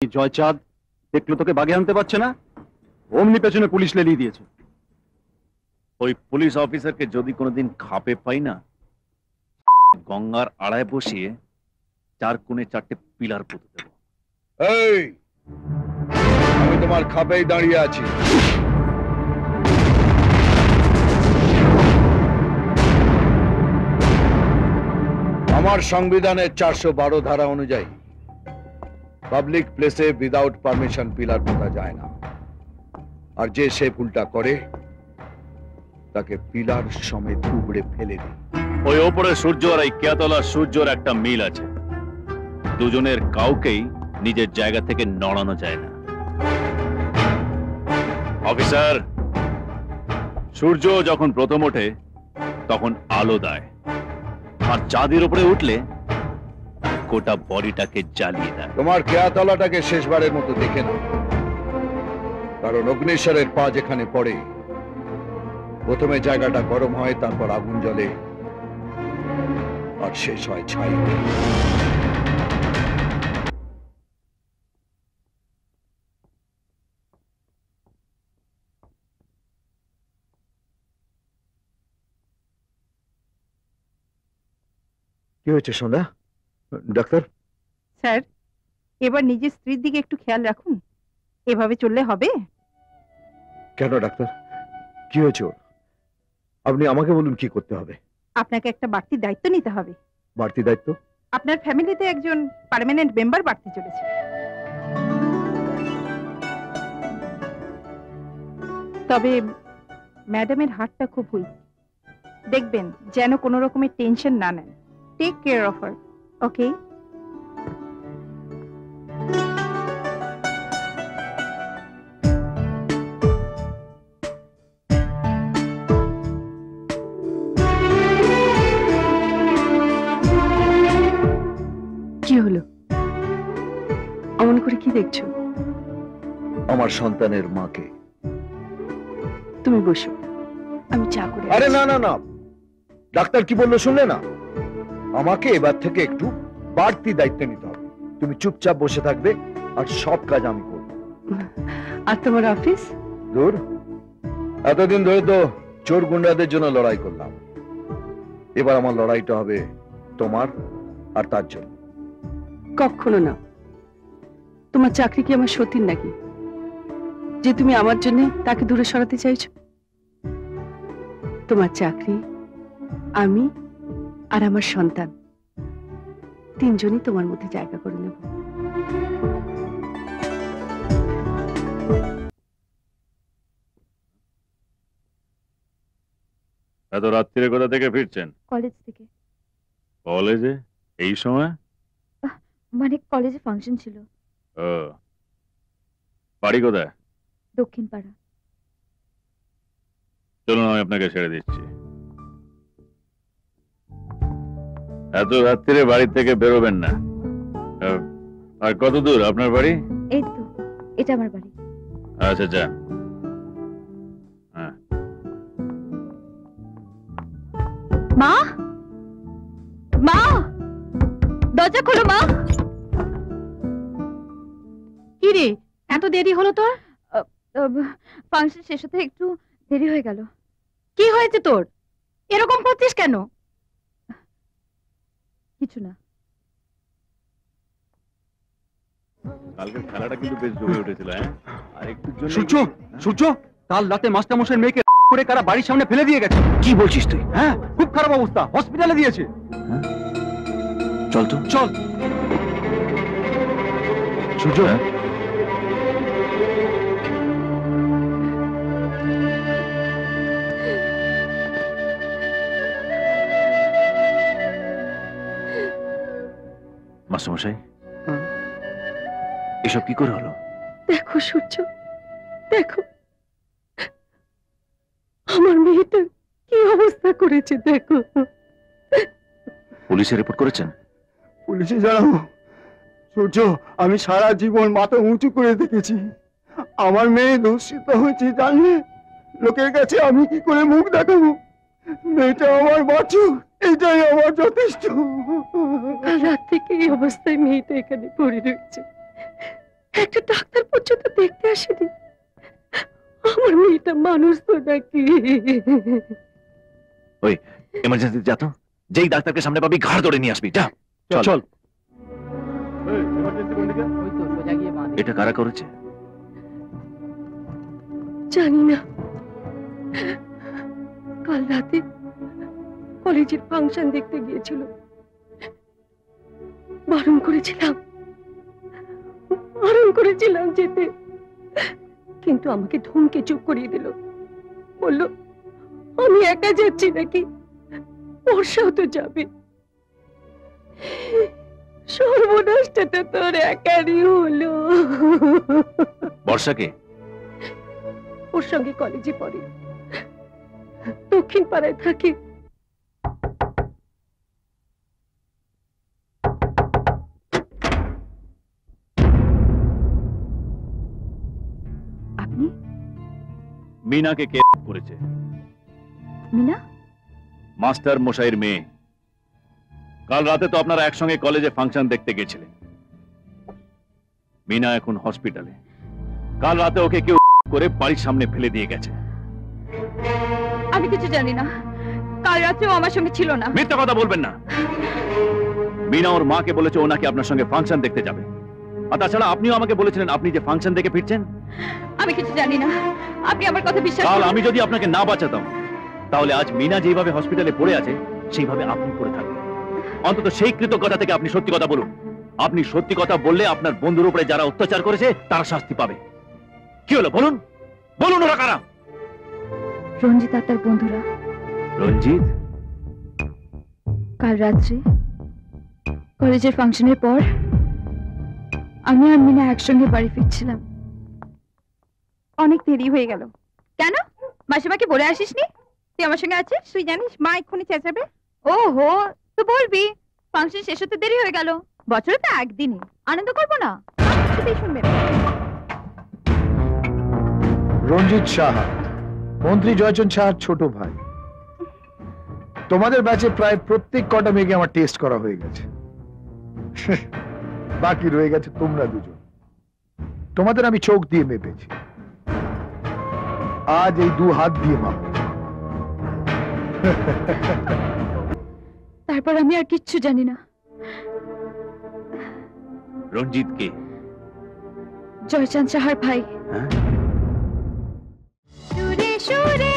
জয়চাঁদ দেখলো তোকে বাগে আনতে পারছে না, অমনি পেছনে পুলিশ লেলিয়ে দিয়েছে। ওই পুলিশ অফিসারকে যদি কোনোদিন খাপে পাই না, গঙ্গার আড়ায় বসিয়ে 4 কোণে 4টে পিলার পুঁতে দেব। এই, আমি তোমার খাপেই দাঁড়িয়ে আছি। আমার সংবিধানের 412 ধারা অনুযায়ী পাবলিক প্লেসে উইদাউট পারমিশন পিলার পোতা যায় না, আর যে সে ভুলটা করে তাকে পিলার সমেত উপড়ে ফেলে দিই। ওই ওপরে সূর্য আর এই কেয়াতলা সূর্যর একটা মিল আছে, দুজনের কাউকেই নিজের জায়গা থেকে নড়ানো যায় না। অফিসার, সূর্য যখন প্রথম ওঠে তখন আলো দেয়, আর চাঁদের উপরে উঠলে গোটা বডিটাকে জ্বালিয়ে দেয়। তোমার কেয়াতলাটাকে শেষবারের মতো দেখে না, কারণ অগ্নিশ্বরের পা যেখানে পড়ে প্রথমে জায়গাটা গরম হয়, তারপর আগুন জ্বলে, আর শেষ হয় ছাই। কি হয়েছে সন্ধ্যা? ডাক্তার? স্যার, এবার নিজের স্ত্রীর দিকে একটু খেয়াল রাখুন, এভাবে চললে হবে? কেন ডাক্তার, কি হয়েছে ওর? আপনি আমাকে বলুন কি করতে হবে। আপনাকে একটা বাড়তি দায়িত্ব নিতে হবে। বাড়তি দায়িত্ব? আপনার ফ্যামিলিতে একজন পার্মানেন্ট মেম্বার বাড়তে চলেছে। তবে ম্যাডামের হাতটা খুব উইক, দেখবেন যেন কোনো রকমের টেনশন না নেন। Take care of her, okay? কি হলো? অমন করে কি দেখছো? আমার সন্তানের মাকে। তুমি বসো, আমি চা করে। আরে না না না, ডাক্তার কি বললো শুনলে না? আমাকে এবার থেকে একটু বাড়তি দায়িত্ব নিতে হবে। তুমি চুপচাপ বসে থাকবে, আর সব কাজ আমি করব। আর তোমার অফিস? দূর, এতদিন ধরে তো চোর গুন্ডাদের জন্য লড়াই করলাম, এবার আমার লড়াইটা হবে তোমার আর তার জন্য। কখনো না। তোমার চাকরি কি আমার সতীর নাকি, যে তুমি আমার জন্য তাকে দূরে সরাতে চাইছো? তোমার চাকরি, আমি আর আমার সন্তান, তিনজনই তোমার মধ্যে জায়গা করে নেব। এত রাত্রিরে কোথা থেকে ফিরছেন? কলেজ থেকে। কলেজে এই সময়? মানে কলেজে ফাংশন ছিল। ও, বাড়ি কোথায়? দক্ষিণ পাড়া। চলুন আমি আপনাকে ছেড়ে দিচ্ছি। এত রাত্রিরে বাড়ি থেকে বেরোবেন না। আর কত দূর আপনার বাড়ি? এই তো, এটা আমার বাড়ি। আচ্ছা যান। মা, মা, দরজা খোলো মা। কি রে, এত দেরি হলো তোর? ফাংশন শেষ হতে একটু দেরি হয়ে গেল। কি হয়েছে তোর? এরকম করছিস কেন? কিছু না। কালকের খেলাটা কিন্তু বেশ জমে উঠেছিল। আর একটু সূর্য, সূর্য, কাল রাতে মাস্টারমশাইয়ের মেয়েকে করে কারা বাড়ির সামনে ফেলে দিয়ে গেছে। কি বলছিস তুই? হ্যাঁ, খুব খারাপ অবস্থা, হসপিটালে দিয়েছে। চল তো। চল। সূর্য, মাস্টারমশাই, এসব কি করে হলো? দেখো সূর্য, দেখো আমার মেয়েটা কি অবস্থা করেছে, দেখো। পুলিশে রিপোর্ট করেছেন? পুলিশে জানাবো? সূর্য, আমি সারা জীবন মাথা উঁচু করে দেখেছি, আমার মেয়ে দূষিত হয়েছে জানলে লোকের কাছে আমি কি করে মুখ দেখাবো? মেয়েটা আমার বাঁচুক, এটাই আমার যথেষ্ট। কাল রাত থেকে এই অবস্থায় মেয়েটা এখানে পড়ে রয়েছে, একটা ডাক্তার পর্যন্ত দেখতে আসেনি। আমার মেয়েটা মানুষ তো নাকি? এমার্জেন্সি যা তো, যেই ডাক্তারকে সামনে পাবি ঘাড় ধরে নিয়ে আসবি। যা চল। এটা কারা করেছে? জানি না। কাল রাতে কলেজের ফাংশন দেখতে গিয়েছিল, বারণ করেছিলাম যেতে, কিন্তু আমাকে ধমকে চুপ করিয়ে দিল। বলল আমি একা যাচ্ছি নাকি, বর্ষাও তো যাবে। সর্বনাশটা তো তোর একারই হলো। বর্ষাকে? ওর সঙ্গে কলেজে পড়ে, দক্ষিণ পাড়ায় থাকে। আপনি? মিনাকে কে করেছে? মিনা? মাস্টার মশাইয়ের মেয়ে। কাল রাতে তো আপনারা একসঙ্গে কলেজে ফাংশন দেখতে গেছিলেন। মিনা এখন হসপিটালে। কাল রাতে ওকে কেউ করে বাড়ির সামনে ফেলে দিয়ে গেছে। আমি কিছু জানি না, কাল রাতেও আমার সঙ্গে ছিল না। মিথ্যা কথা বলবেন না। মিনা ওর মাকে বলেছে ও নাকি আপনার সঙ্গে ফাংশন দেখতে যাবে। আর তাছাড়া আপনিও আমাকে বলেছিলেন আপনি যে ফাংশন দেখে ফিরছেন। আমি কিছু জানি না, আপনি আমার কথা বিশ্বাস কাল করুন। আমি যদি আপনাকে না বাঁচাতাম, তাহলে আজ মিনা যেভাবে হসপিটালে পড়ে আছে সেইভাবে আপনি পড়ে থাকবেন। অন্তত সেই কৃতজ্ঞতা থেকে আপনি সত্যি কথা বলুন। আপনি সত্যি কথা বললে আপনার বন্ধুর উপরে যারা অত্যাচার করেছে তারা শাস্তি পাবে। কি হলো বলুন, বলুন ওরা কারা? রঞ্জিত আর তার বন্ধুরা। রঞ্জিত? কাল রাত্রে কলেজের ফাংশনের পর আমি আর মিনা একসঙ্গে বাড়ি ফিরছিলাম। অনেক দেরি হয়ে গেল। কেন? মাসিমাকে বলে আসিসনি তুই আমার সঙ্গে আছিস? তুই জানিস মা এক্ষুনি চেঁচাবে। ওহো, তো বলবি ফাংশন শেষ হতে দেরি হয়ে গেল। বছরে তো একদিনই, আনন্দ করবো না? কিছুতেই শুনবে না। রঞ্জিত সাহা, মন্ত্রী জয়চন্দ সাহার ছোট ভাই। তোমাদের ব্যাচে প্রায় প্রত্যেক কটা মেয়েকে আমার টেস্ট করা হয়ে গেছে। বাকি রয়ে গেছে তোমরা দুজন। তোমাদের আমি চোখ দিয়ে মেপেছি, আজ এই 2 হাত দিয়ে মাপবো। তারপর আমি আর কিচ্ছু জানি না। রঞ্জিত কে? জয়চাঁদ সাহার ভাই। হ্যাঁ? সুরে সুরে